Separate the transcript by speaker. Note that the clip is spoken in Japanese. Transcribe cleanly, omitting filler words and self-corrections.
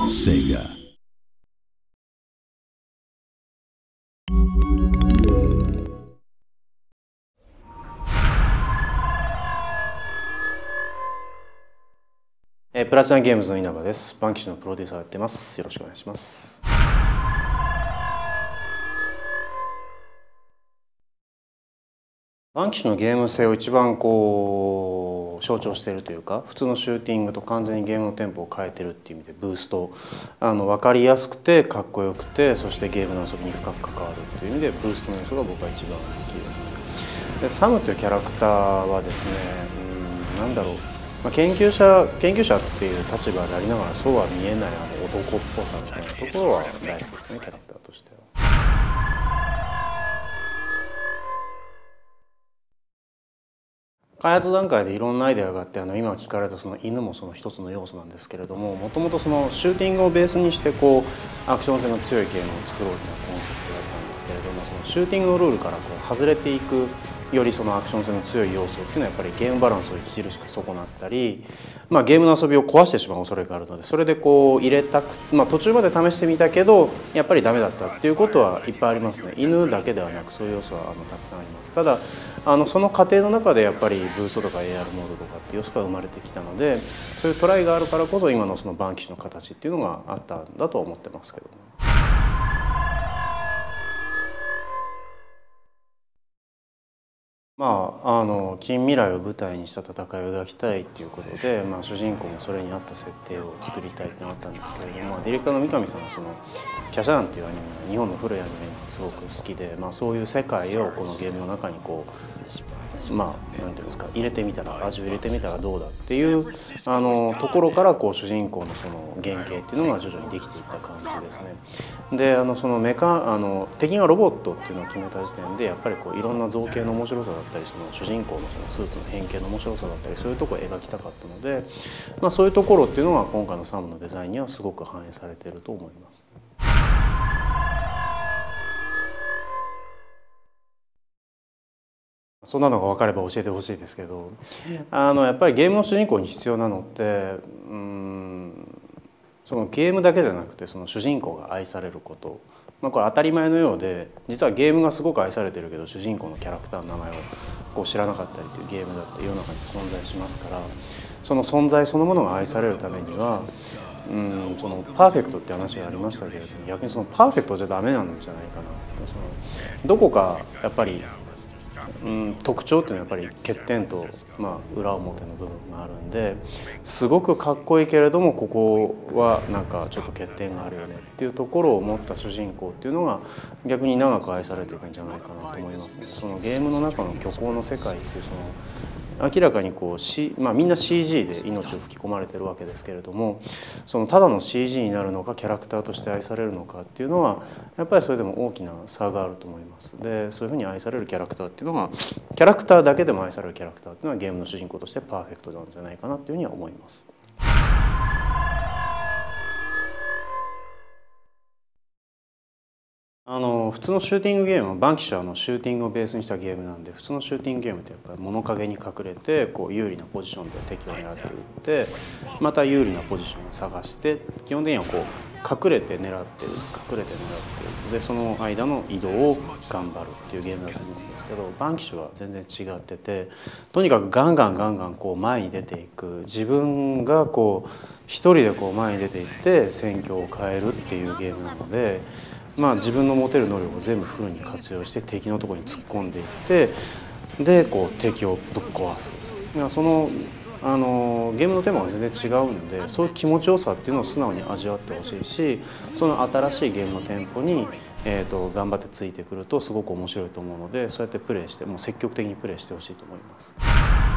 Speaker 1: Sega.
Speaker 2: プラチナゲームズの稲葉です。バンキシュのプロデューサーをやってます。よろしくお願いします。バンキシュのゲーム性を一番象徴しているというか、普通のシューティングと完全にゲームのテンポを変えてるっていう意味でブースト、分かりやすくてかっこよくて、そしてゲームの遊びに深く関わるっていう意味でブーストの要素が僕は一番好きですね。でサムというキャラクターはですね、なんだろう、研究者っていう立場でありながらそうは見えない男っぽさみたいなところは大好きですね、キャラクターとしては。開発段階でいろんなアイデアがあって、今聞かれたその犬もその一つの要素なんですけれども、もともとそのシューティングをベースにしてアクション性の強いゲームを作ろうというコンセプトだったんですけれども、そのシューティングのルールから外れていくよりそのアクション性の強い要素っていうのはやっぱりゲームバランスを著しく損なったり、ゲームの遊びを壊してしまう恐れがあるので、それで入れたく、途中まで試してみたけどやっぱりダメだったっていうことはいっぱいありますね。犬だけではなくそういう要素はたくさんあります。ただその過程の中でやっぱりブーストとか AR モードとかっていう要素が生まれてきたので、そういうトライがあるからこそ今のそのバンキシュの形っていうのがあったんだと思ってますけども。近未来を舞台にした戦いを描きたいということで、主人公もそれに合った設定を作りたいってなったんですけれども、ディレクターの三上さんはその「キャシャーン」っていうアニメが日本の古いアニメがすごく好きで、そういう世界をこのゲームの中になんていうんですか、入れてみたら味を入れてみたらどうだっていうところから主人公のその原型っていうのが徐々にできていった感じですね。でその敵がロボットっていうのを決めた時点でやっぱりいろんな造形の面白さだったり、その主人公のそのスーツの変形の面白さだったり、そういうところを描きたかったので、そういうところっていうのが今回のサムのデザインにはすごく反映されていると思います。そんなのが分かれば教えてほしいですけど、やっぱりゲームの主人公に必要なのってそのゲームだけじゃなくてその主人公が愛されること、これ当たり前のようで、実はゲームがすごく愛されてるけど主人公のキャラクターの名前を知らなかったりというゲームだって世の中に存在しますから、その存在そのものが愛されるためにはそのパーフェクトって話がありましたけれども、逆にそのパーフェクトじゃダメなんじゃないかな。そのどこかやっぱり特徴っていうのはやっぱり欠点と、裏表の部分があるんで、すごくかっこいいけれどもここはなんかちょっと欠点があるよねっていうところを持った主人公っていうのが逆に長く愛されていくんじゃないかなと思いますね。そのゲームの中の虚構の世界っていうその明らかにみんな CG で命を吹き込まれてるわけですけれども、そのただの CG になるのかキャラクターとして愛されるのかっていうのはやっぱりそれでも大きな差があると思います。でそういうふうに愛されるキャラクターっていうのがキャラクターだけでも愛されるキャラクターっていうのはゲームの主人公としてパーフェクトなんじゃないかなというふうには思います。普通のシューティングゲームはバンキシャのシューティングをベースにしたゲームなんで、普通のシューティングゲームってやっぱり物陰に隠れて有利なポジションで敵を狙って撃ってまた有利なポジションを探して、基本的には隠れて狙って撃つ、隠れて狙って撃つでその間の移動を頑張るっていうゲームだと思うんですけど、バンキシュは全然違ってて、とにかくガンガン前に出ていく、自分が一人で前に出ていって戦況を変えるっていうゲームなので。自分の持てる能力を全部フルに活用して敵のところに突っ込んでいってで敵をぶっ壊す。そのゲームのテーマが全然違うので、そういう気持ちよさっていうのを素直に味わってほしいし、その新しいゲームのテンポに、頑張ってついてくるとすごく面白いと思うので、そうやってプレイしてもう積極的にプレイしてほしいと思います。